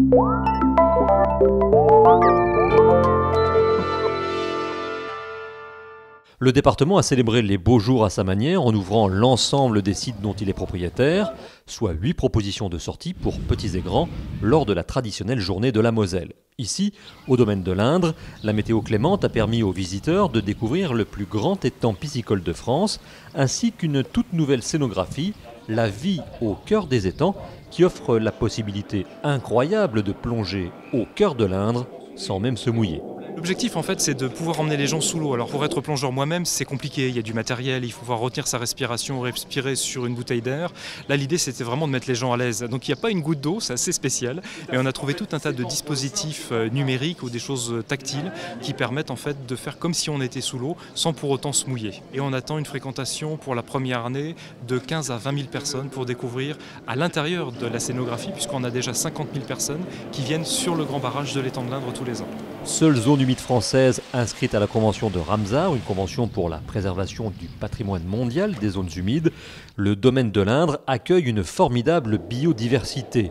Le département a célébré les beaux jours à sa manière en ouvrant l'ensemble des sites dont il est propriétaire, soit 8 propositions de sortie pour petits et grands lors de la traditionnelle journée de la Moselle. Ici, au domaine de l'Indre, la météo clémente a permis aux visiteurs de découvrir le plus grand étang piscicole de France, ainsi qu'une toute nouvelle scénographie, la vie au cœur des étangs, qui offre la possibilité incroyable de plonger au cœur de l'Indre sans même se mouiller. L'objectif en fait c'est de pouvoir emmener les gens sous l'eau. Alors pour être plongeur moi-même c'est compliqué, il y a du matériel, il faut pouvoir retenir sa respiration, respirer sur une bouteille d'air. Là l'idée c'était vraiment de mettre les gens à l'aise. Donc il n'y a pas une goutte d'eau, c'est assez spécial. Et on a trouvé tout un tas de dispositifs numériques ou des choses tactiles qui permettent en fait de faire comme si on était sous l'eau sans pour autant se mouiller. Et on attend une fréquentation pour la première année de 15 à 20 000 personnes pour découvrir à l'intérieur de la scénographie puisqu'on a déjà 50 000 personnes qui viennent sur le grand barrage de l'étang de l'Indre tous les ans. Seule zone humide française inscrite à la convention de Ramsar, une convention pour la préservation du patrimoine mondial des zones humides, le domaine de l'Indre accueille une formidable biodiversité.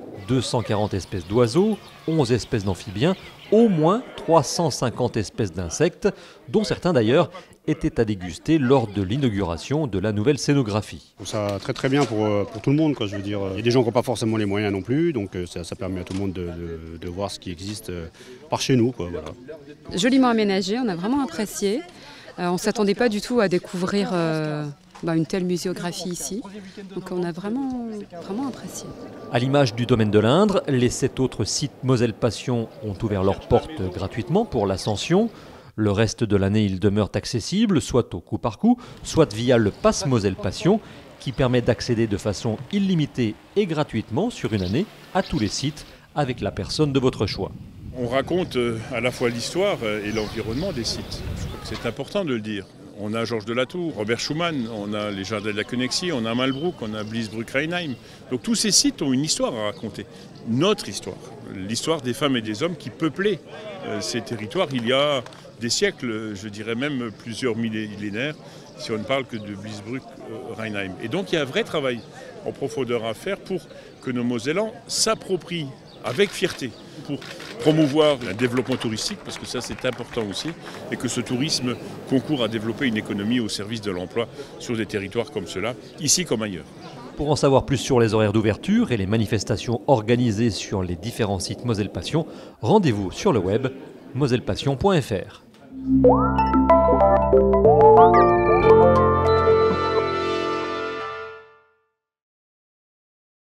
240 espèces d'oiseaux, 11 espèces d'amphibiens, au moins 350 espèces d'insectes, dont certains d'ailleurs étaient à déguster lors de l'inauguration de la nouvelle scénographie. Je trouve ça très bien pour tout le monde, quoi, je veux dire. Il y a des gens qui n'ont pas forcément les moyens non plus, donc ça permet à tout le monde de voir ce qui existe par chez nous, quoi, voilà. Joliment aménagé, on a vraiment apprécié. On ne s'attendait pas du tout à découvrir une telle muséographie ici. Donc on a vraiment apprécié. À l'image du domaine de l'Indre, les 7 autres sites Moselle Passion ont ouvert leurs portes gratuitement pour l'ascension. Le reste de l'année, ils demeurent accessibles, soit au coup par coup, soit via le Pass Moselle Passion, qui permet d'accéder de façon illimitée et gratuitement sur une année à tous les sites avec la personne de votre choix. On raconte à la fois l'histoire et l'environnement des sites. Je crois que c'est important de le dire. On a Georges de la Tour, Robert Schumann, on a les Jardins de la Connexie, on a Malbrook, on a Bliesbruck-Rheinheim. Donc tous ces sites ont une histoire à raconter. Notre histoire, l'histoire des femmes et des hommes qui peuplaient ces territoires il y a des siècles, je dirais même plusieurs millénaires, si on ne parle que de Bliesbruck-Rheinheim. Et donc il y a un vrai travail en profondeur à faire pour que nos Mosellans s'approprient avec fierté pour promouvoir un développement touristique, parce que ça c'est important aussi, et que ce tourisme concourt à développer une économie au service de l'emploi sur des territoires comme ceux-là, ici comme ailleurs. Pour en savoir plus sur les horaires d'ouverture et les manifestations organisées sur les différents sites Moselle Passion, rendez-vous sur le web mosellepassion.fr.